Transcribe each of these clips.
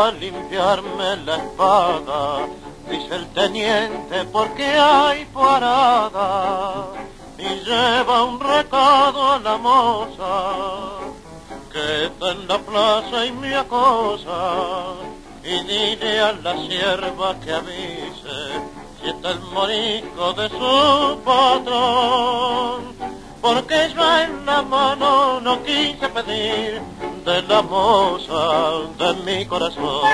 a limpiarme la espada, dice el teniente porque hay parada, y lleva un recado a la moza que está en la plaza y me acosa, y dile a la sierva que avise si está el morisco de su patrón, porque yo en la mano no quise pedir de la moza de mi corazón.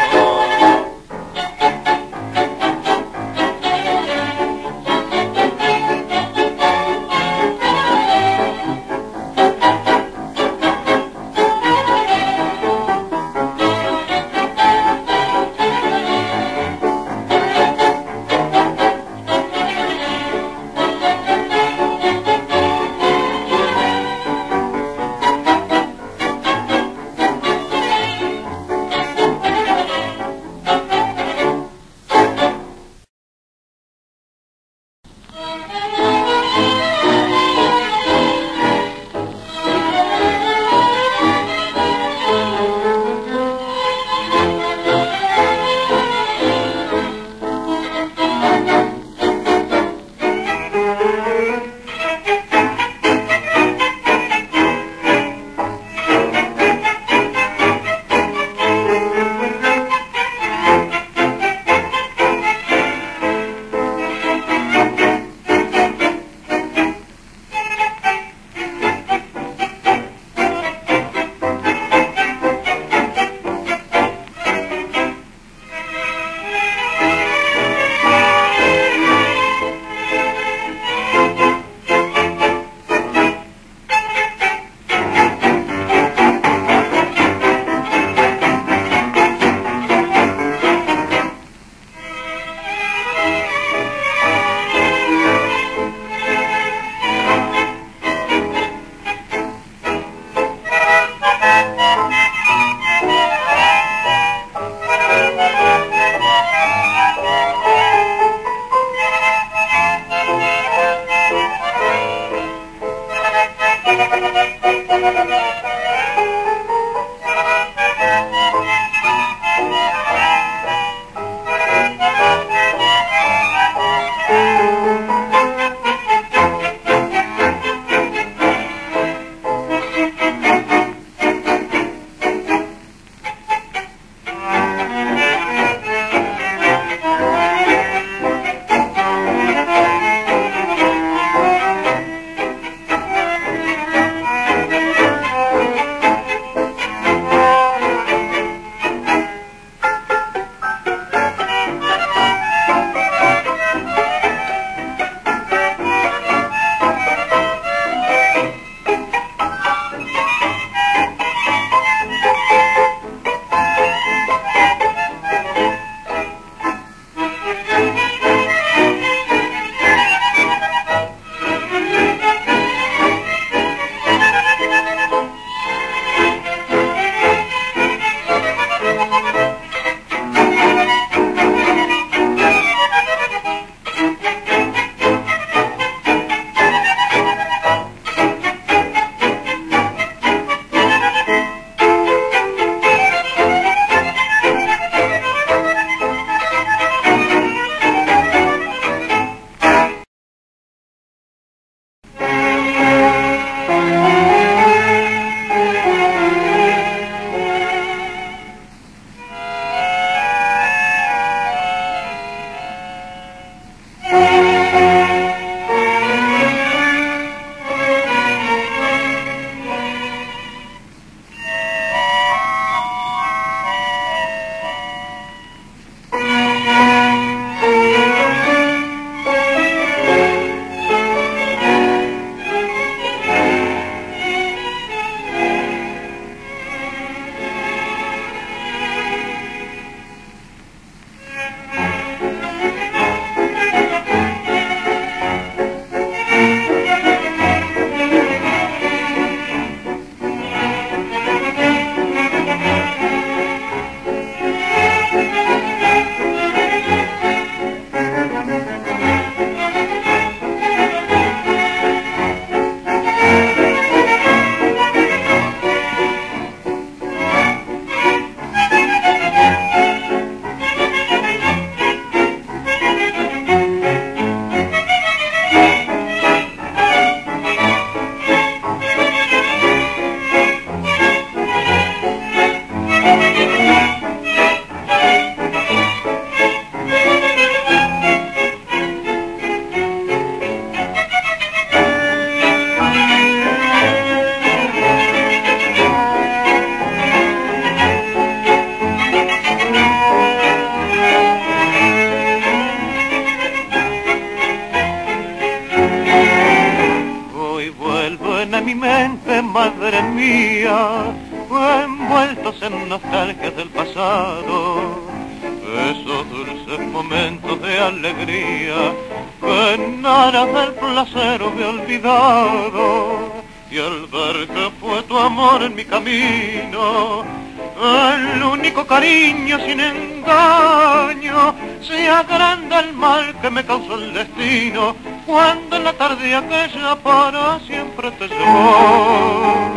madre mía, envueltos en nostalgias del pasado, esos dulces momentos de alegría que en aras del placer me he olvidado. Y al ver que fue tu amor en mi camino, el único cariño sin engaño, se agranda el mal que me causó el destino, cuando en la tarde aquella para siempre te llevó.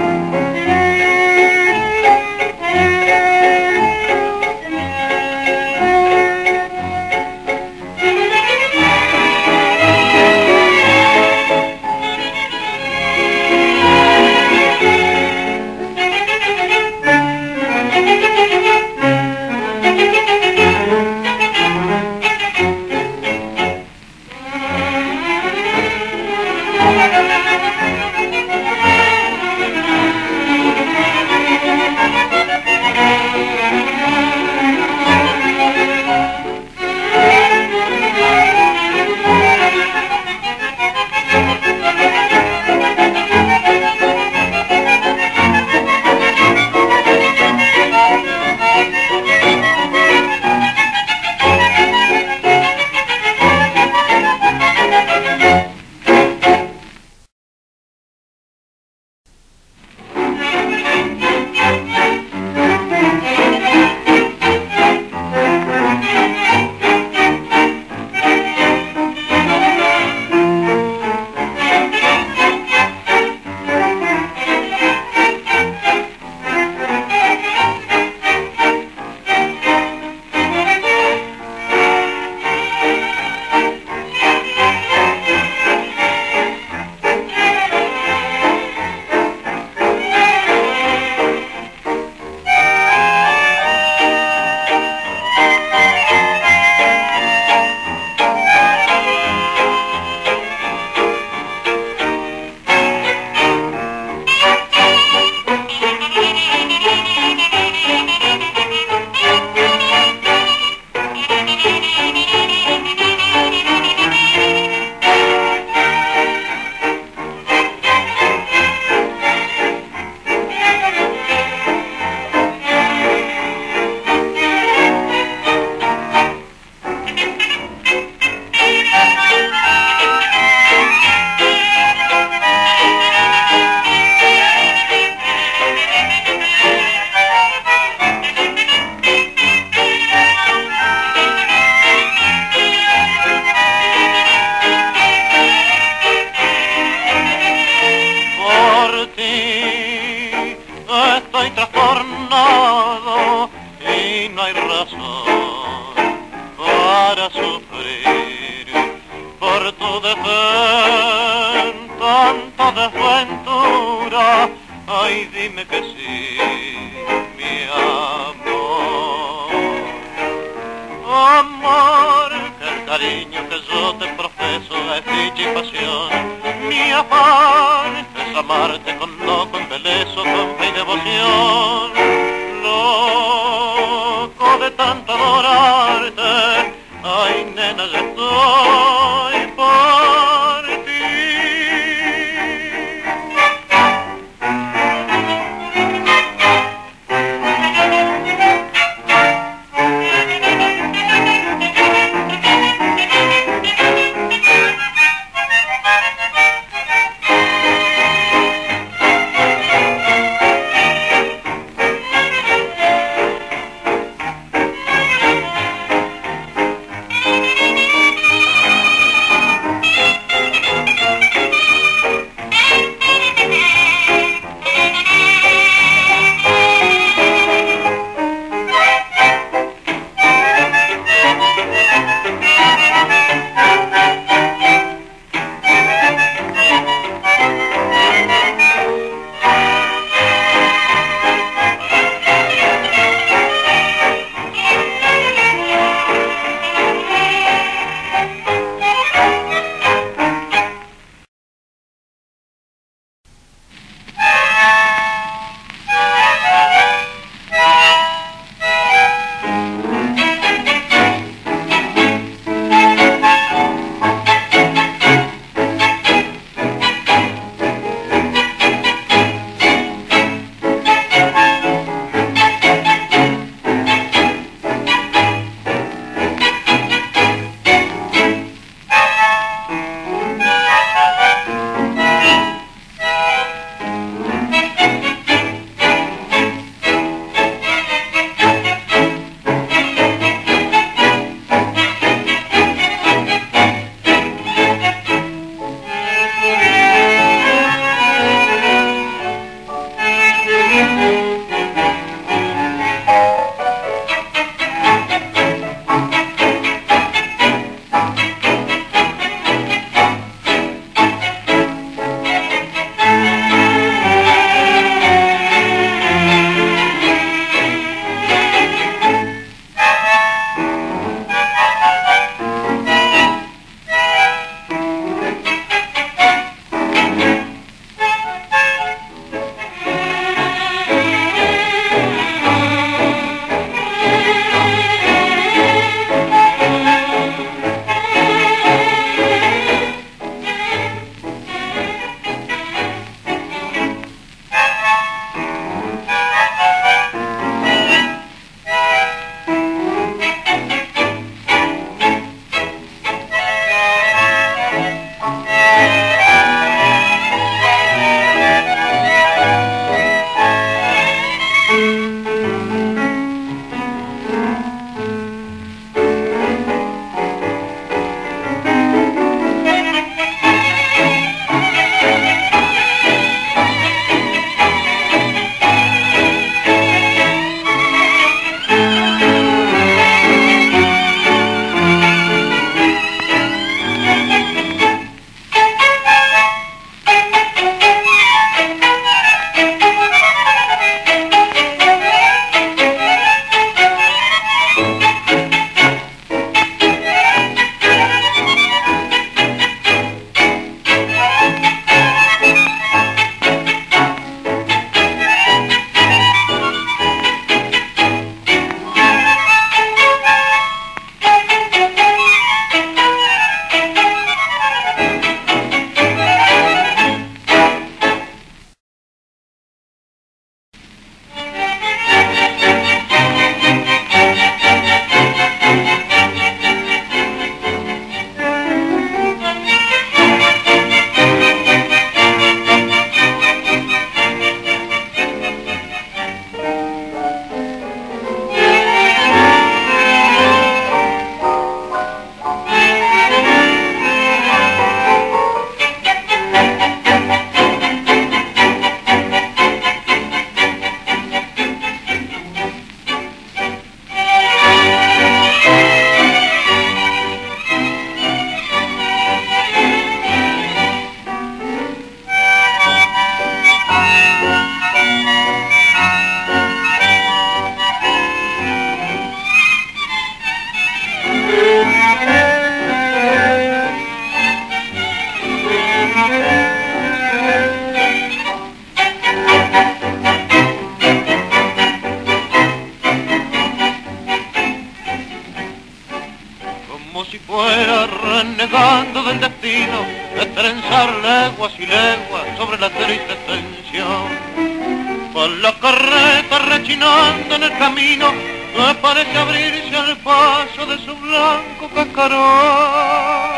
Como si fuera renegando del destino de trenzar leguas y leguas sobre la triste tensión. Con la carreta rechinando en el camino que parece abrirse al paso de su blanco cascarón.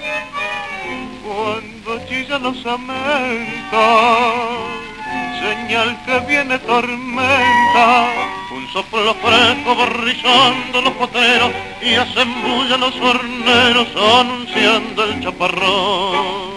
Cuando chillan los amentos, señal que viene tormenta, un soplo fresco va rizando los poteros y hacen bulla los horneros anunciando el chaparrón.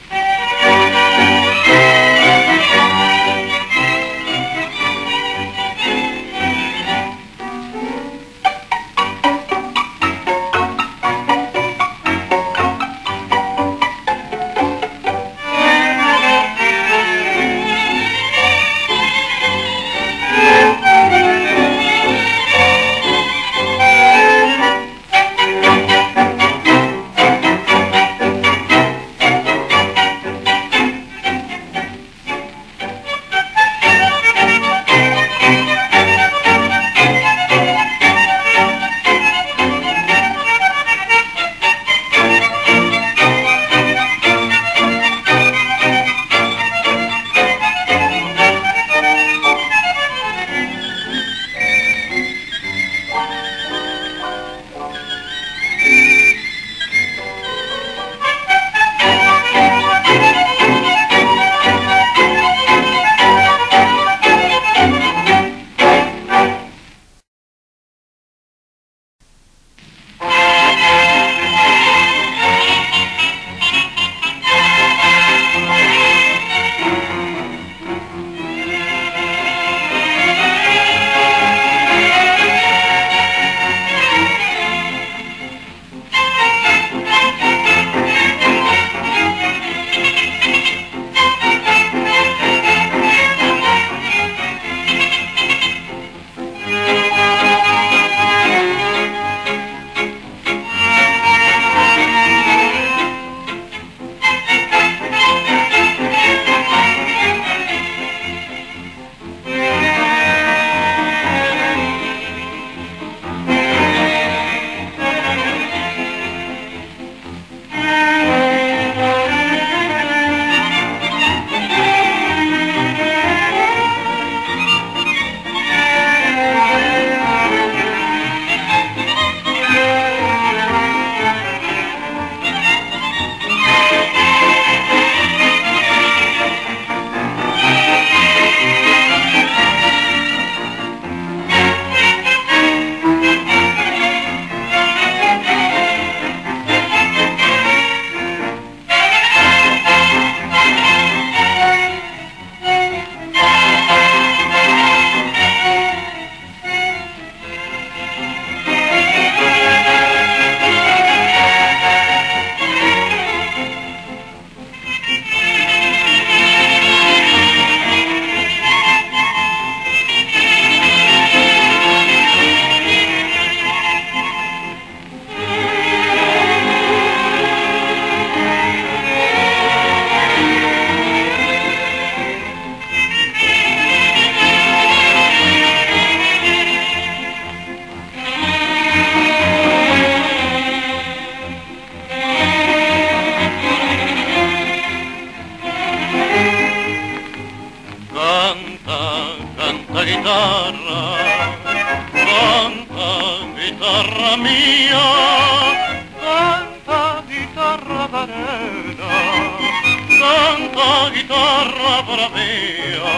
guitarra mía, canta guitarra de arena, canta guitarra bravía.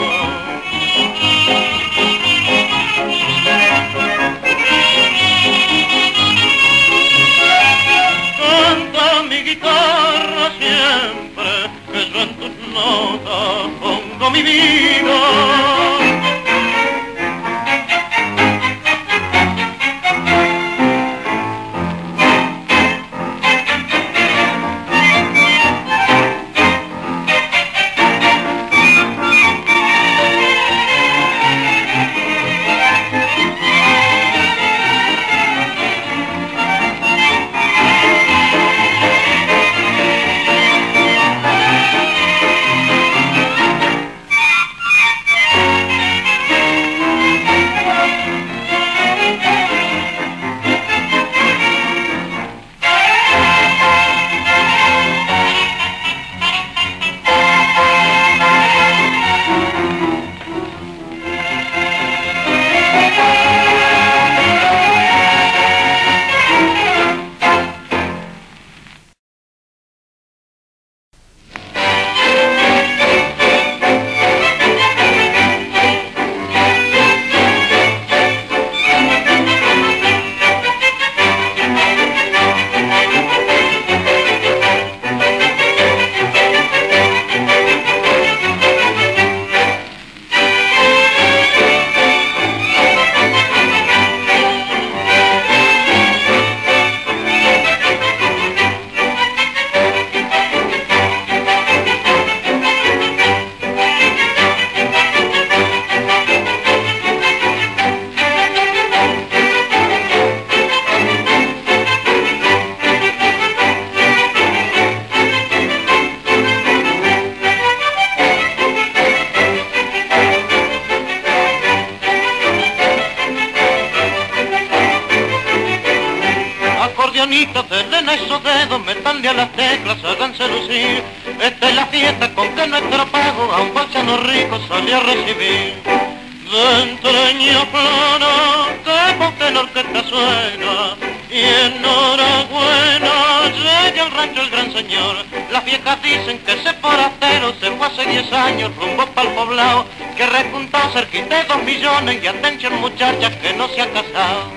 Canta mi guitarra siempre, que yo en tus notas pongo mi vida. hace lucir. Esta es la fiesta con que nuestro pago a un bolsano rico salió a recibir. De entraña plana, que porque la orquesta suena, y enhorabuena, llega al rancho el gran señor. Las viejas dicen que ese forastero se fue hace 10 años rumbo para el poblado, que rejuntó cerquita de 2 millones y atención muchachas que no se han casado.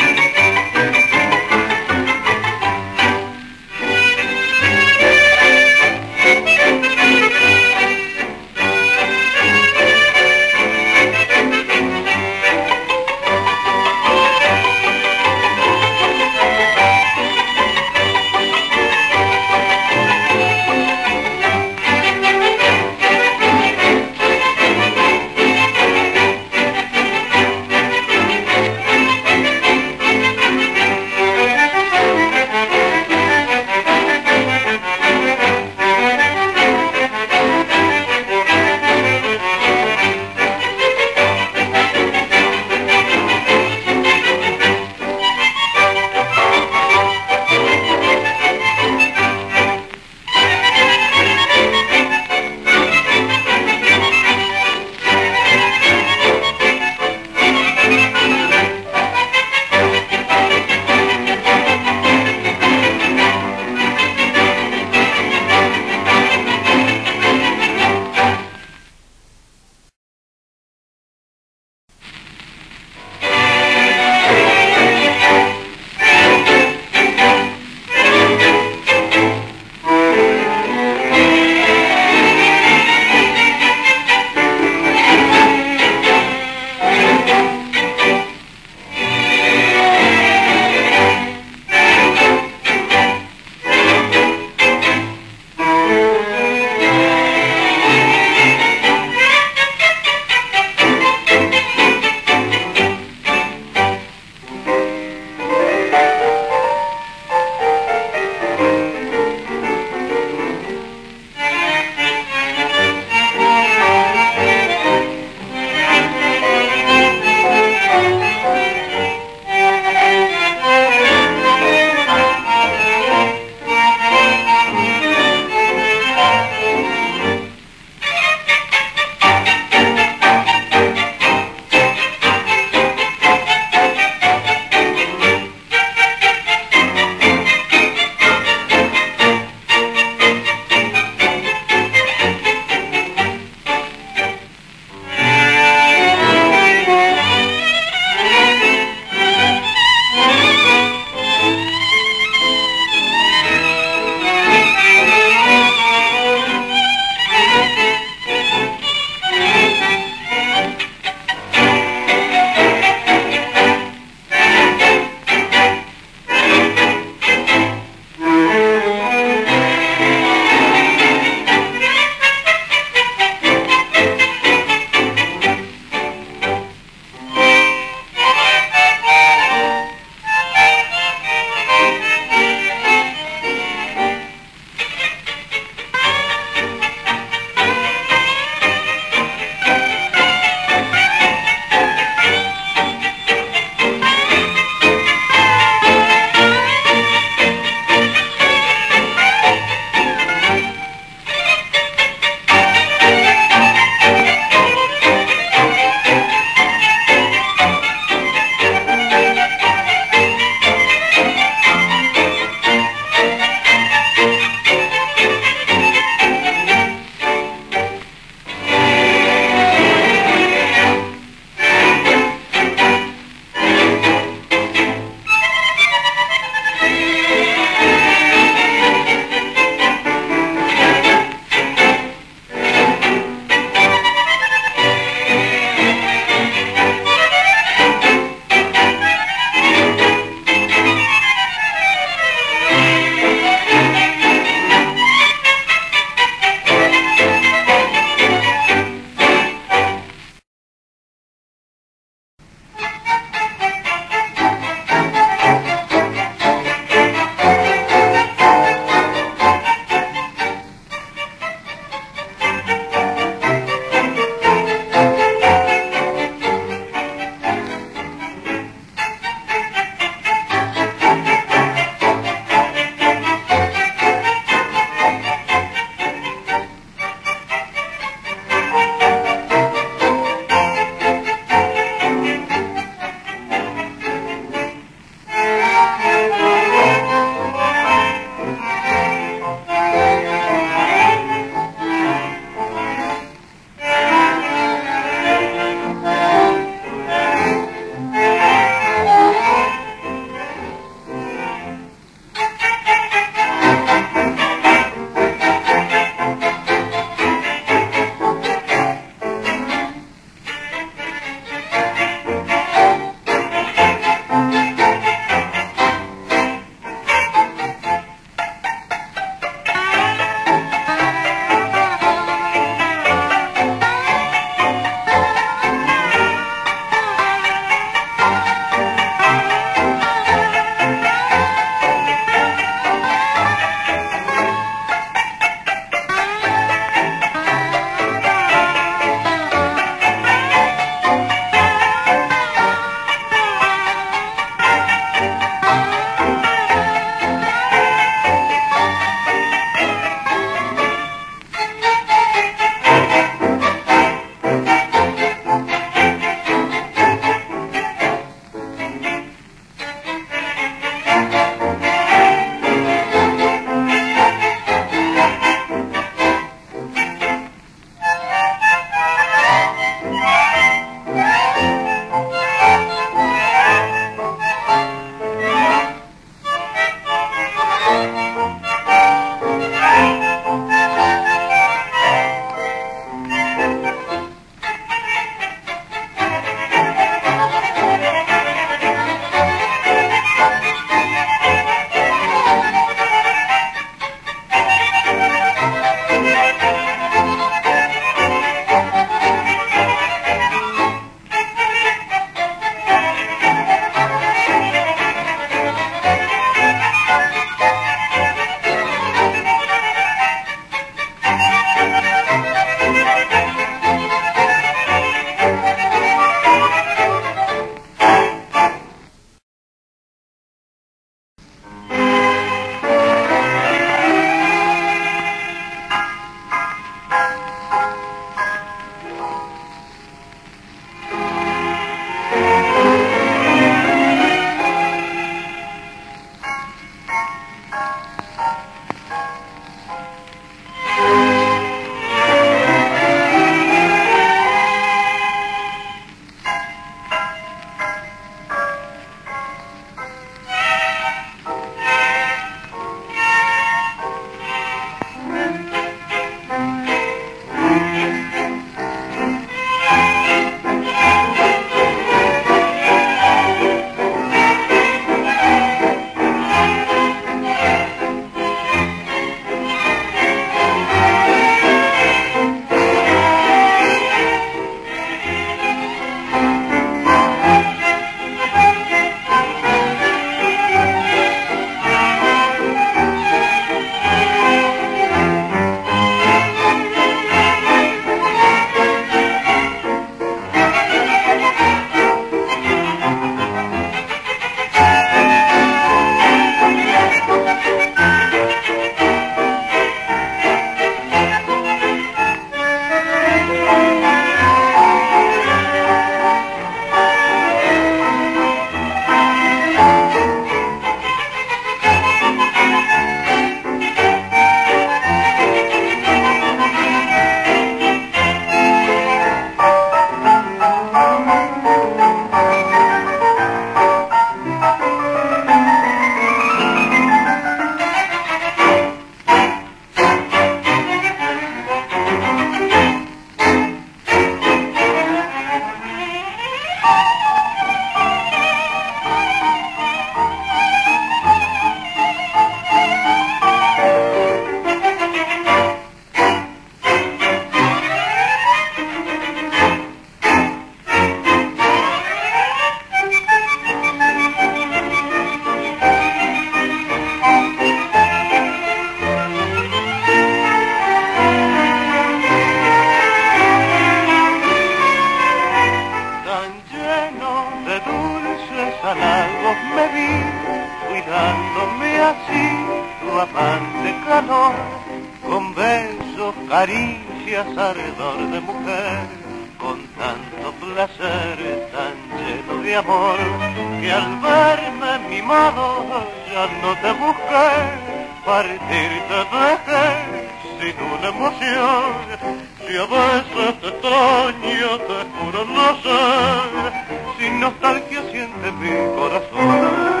amor, con besos, caricias, ardor de mujer, con tanto placer, tan lleno de amor, que al verme mimado ya no te busqué, partir te dejé sin una emoción. Si a veces te extraño, te juro no sé, sin nostalgia siente mi corazón.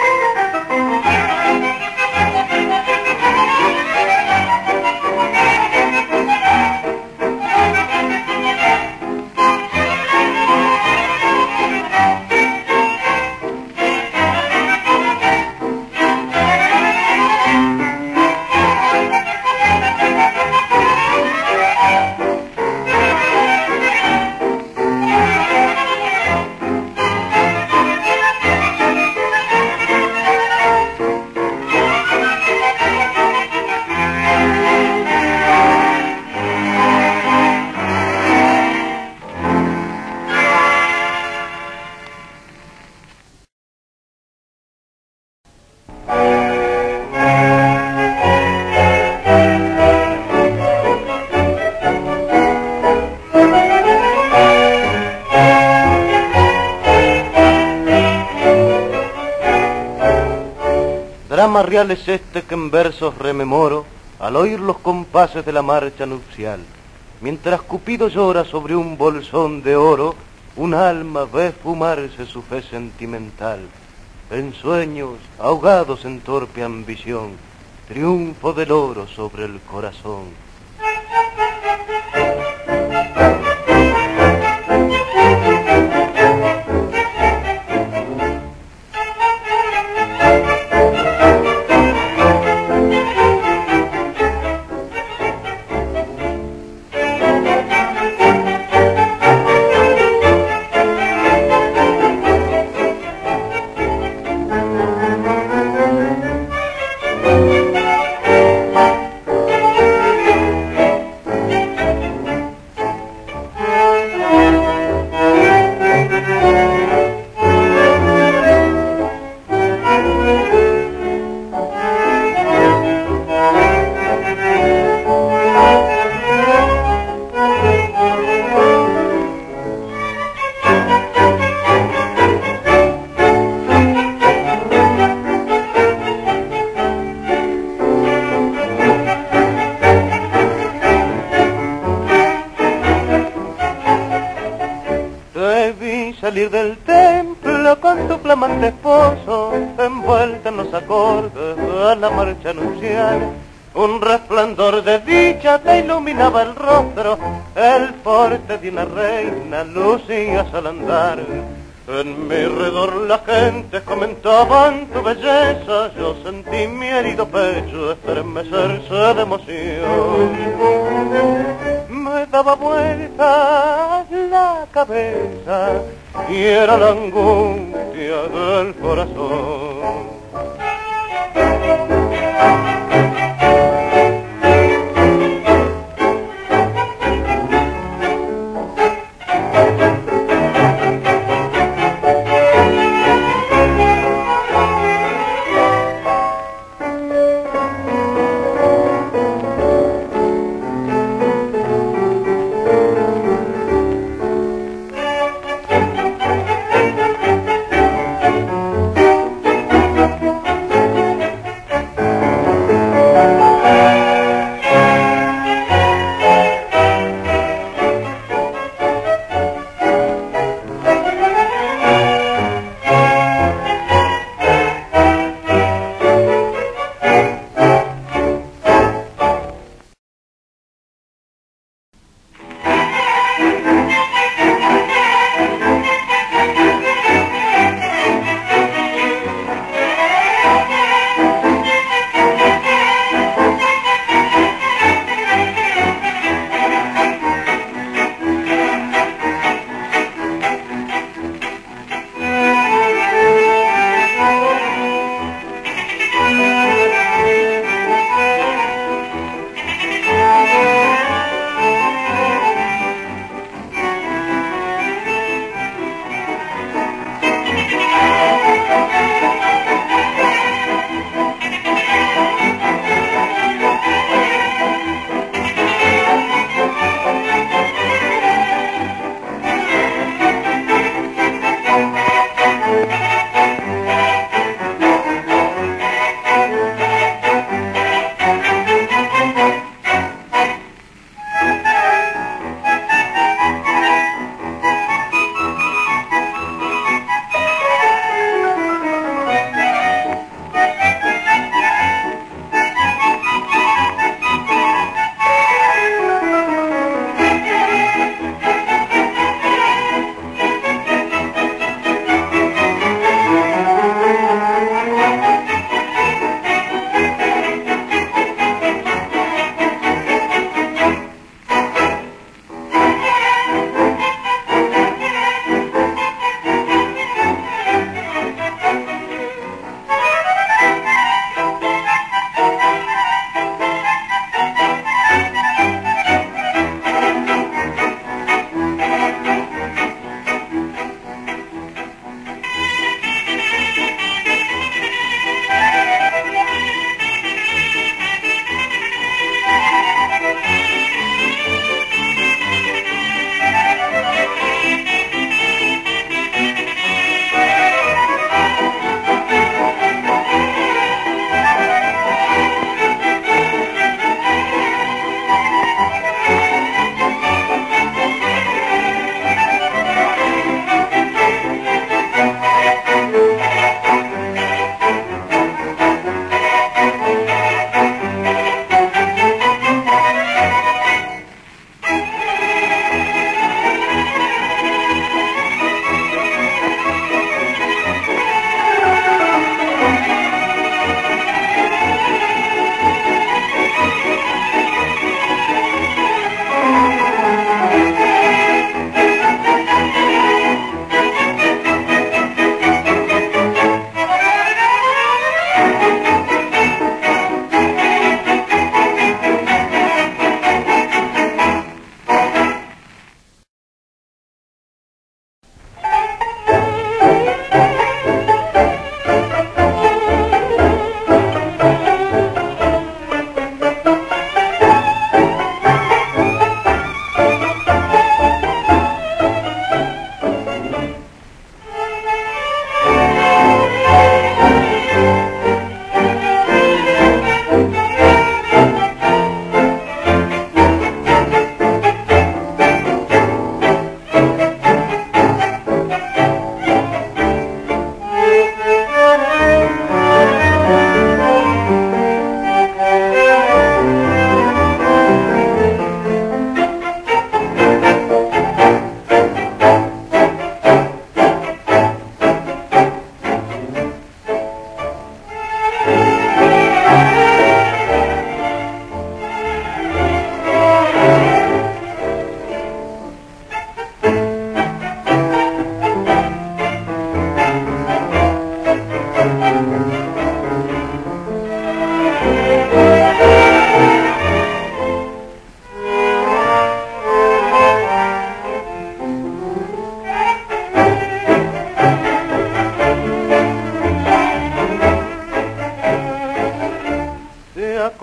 Drama real es este que en versos rememoro al oír los compases de la marcha nupcial. Mientras Cupido llora sobre un bolsón de oro, un alma ve fumarse su fe sentimental. En sueños, ahogados en torpe ambición, triunfo del oro sobre el corazón. Salir del templo con tu flamante esposo, envuelta en los acordes a la marcha nupcial. Un resplandor de dicha te iluminaba el rostro, el porte de una reina lucías al andar. En mi redor la gente comentaban tu belleza, yo sentí mi herido pecho estremecerse de emoción. Me daba vuelta la cabeza y era la angustia del corazón.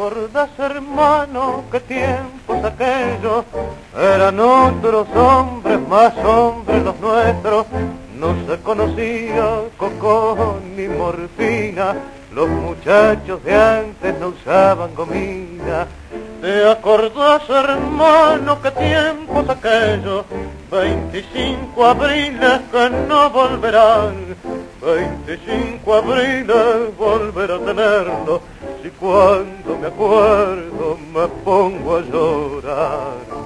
acordás, hermano, qué tiempos aquellos? Eran otros hombres, más hombres los nuestros. No se conocía coco ni morfina, los muchachos de antes no usaban gomina. ¿Te acordás, hermano, qué tiempos aquellos? 25 abriles que no volverán, 25 abriles volver a tenerlo, si cuando me acuerdo me pongo a llorar.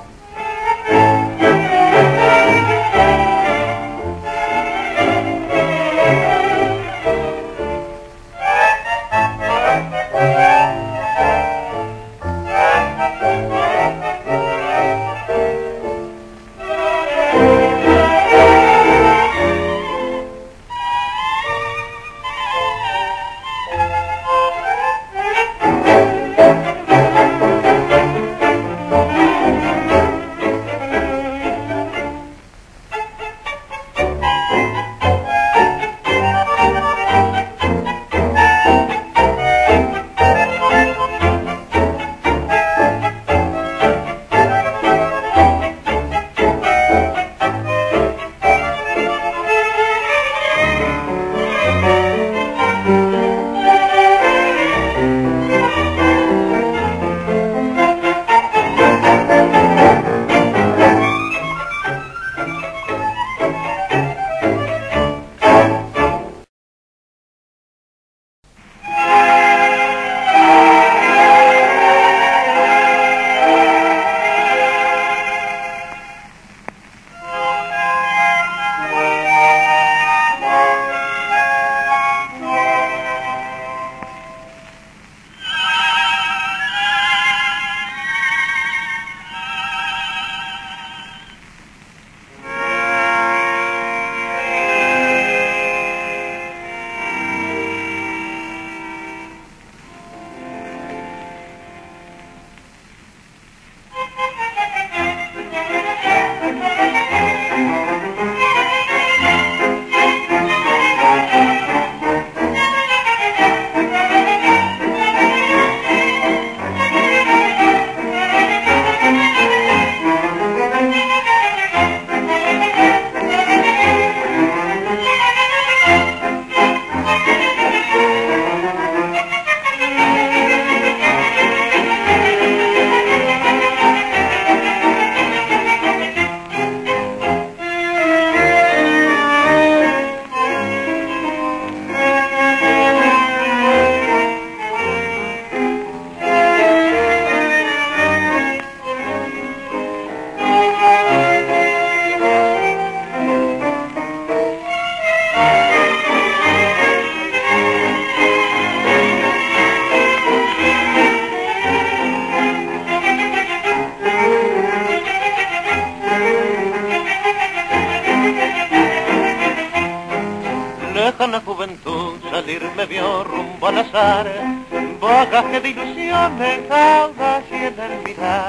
Lejana juventud salir me vio rumbo al azar, bagaje de ilusiones, audas y en el mirar.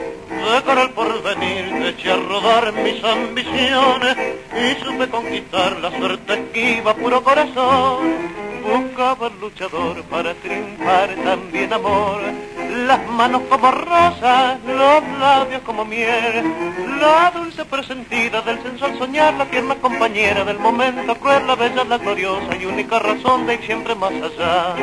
De cara al porvenir que eché a rodar mis ambiciones y supe conquistar la suerte que iba puro corazón. Buscaba el luchador para triunfar, también amor, las manos como rosas, los labios como miel, la dulce presentida del sensual soñar, la tierna compañera del momento cruel, la bella, la gloriosa y única razón de ir siempre más allá.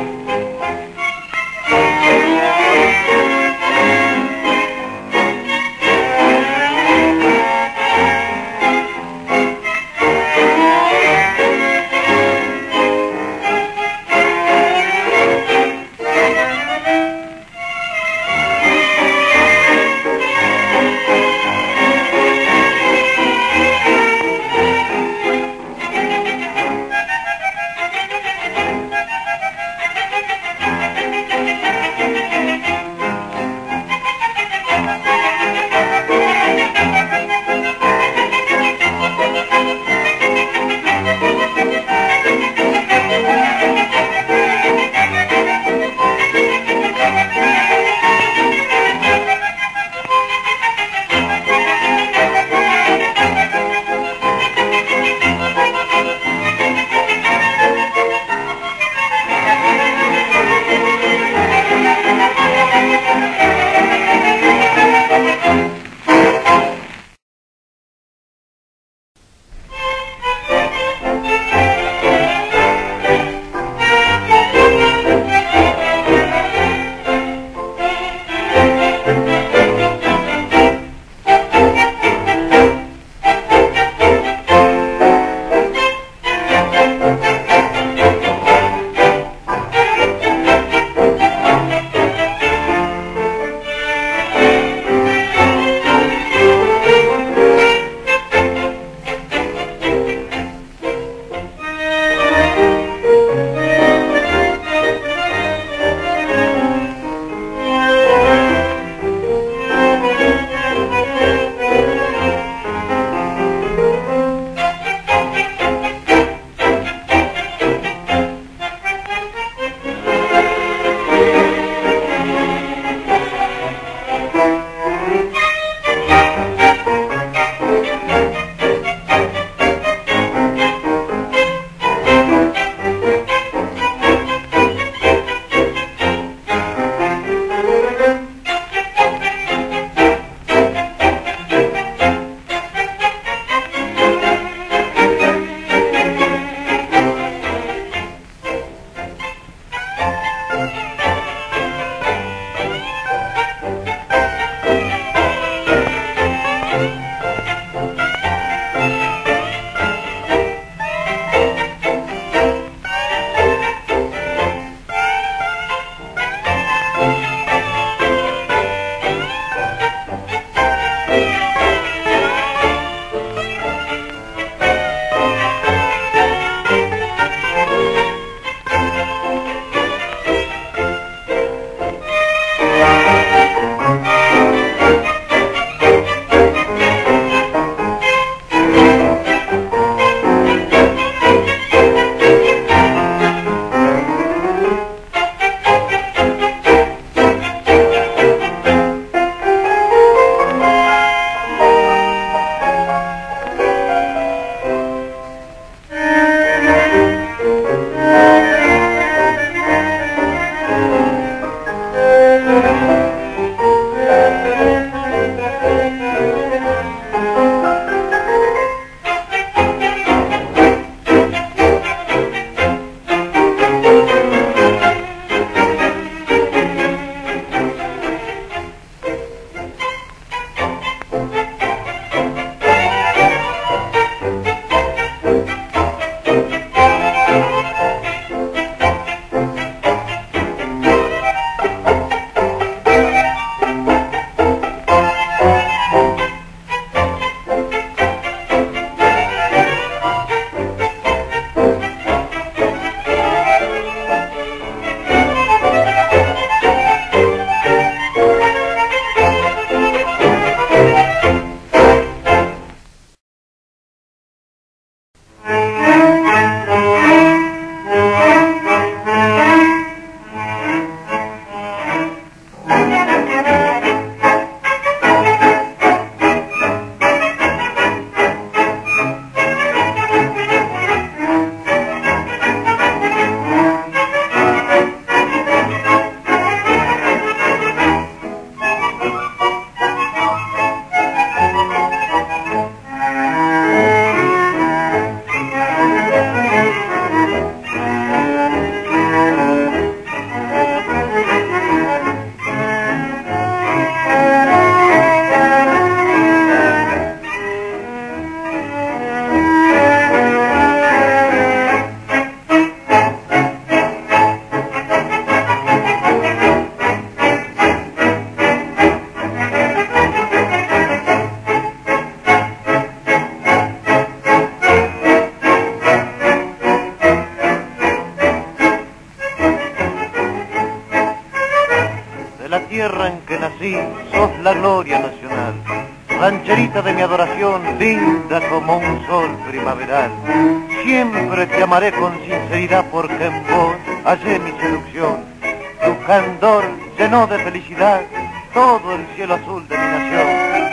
tierra en que nací, sos la gloria nacional. Rancherita de mi adoración, linda como un sol primaveral. Siempre te amaré con sinceridad porque en vos hallé mi seducción. Tu candor llenó de felicidad todo el cielo azul de mi nación.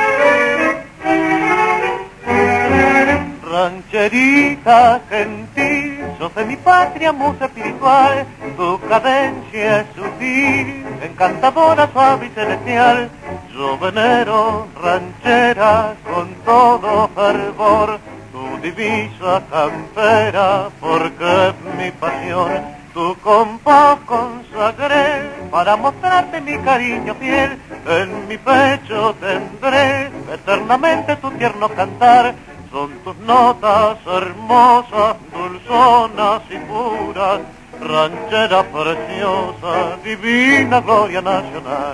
Rancherita gentil, sos de mi patria musa espiritual. Tu cadencia es sutil, encantadora, suave y celestial. Yo venero, ranchera, con todo fervor, tu divisa campera, porque es mi pasión. Tu compás consagré para mostrarte mi cariño fiel. En mi pecho tendré eternamente tu tierno cantar. Son tus notas hermosas, dulzonas y puras, ranchera preciosa, divina gloria nacional.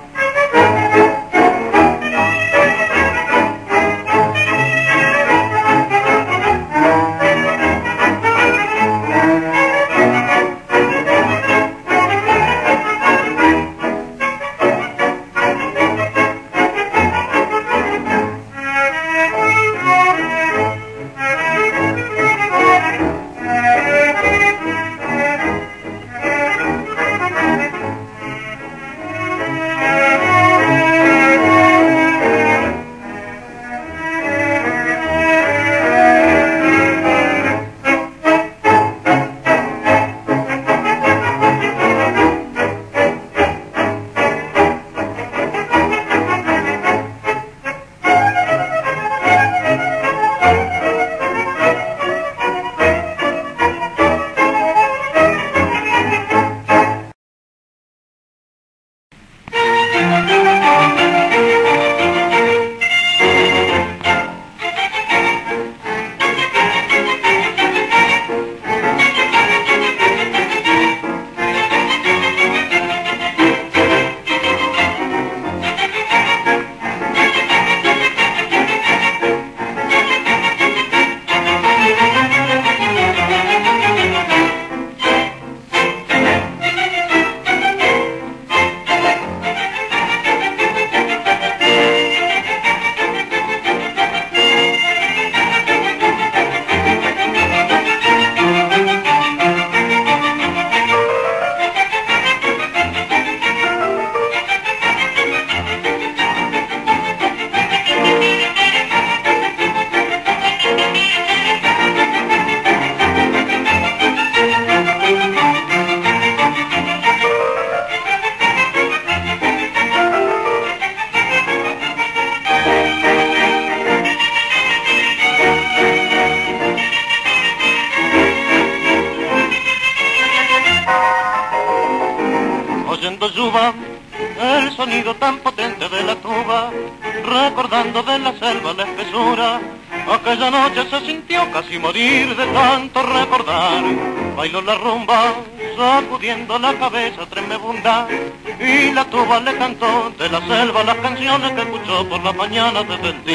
El sonido tan potente de la tuba, recordando de la selva la espesura. Aquella noche se sintió casi morir de tanto recordar. Bailó la rumba, sacudiendo la cabeza tremebunda, y la tuba le cantó de la selva las canciones que escuchó por la mañana desde el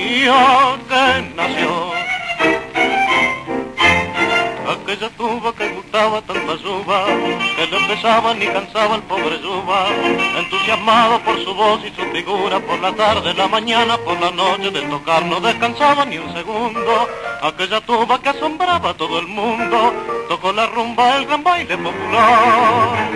día que nació. Aquella tuba que gustaba tanta yuba, que no empezaba ni cansaba el pobre yuba, entusiasmado por su voz y su figura, por la tarde, la mañana, por la noche, de tocar no descansaba ni un segundo. Aquella tuba que asombraba a todo el mundo, tocó la rumba, el gran baile popular.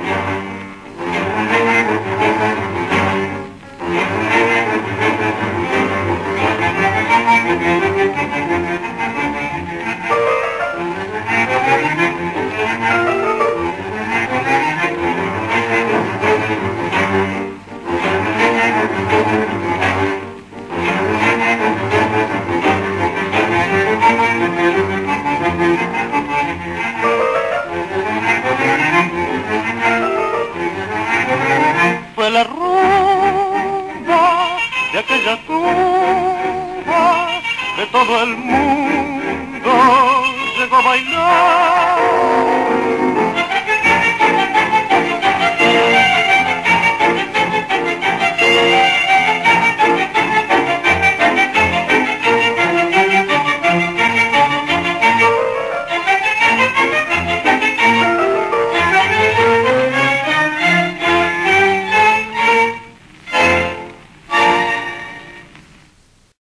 Fue la rumba de aquella tuba que todo el mundo llegó a bailar.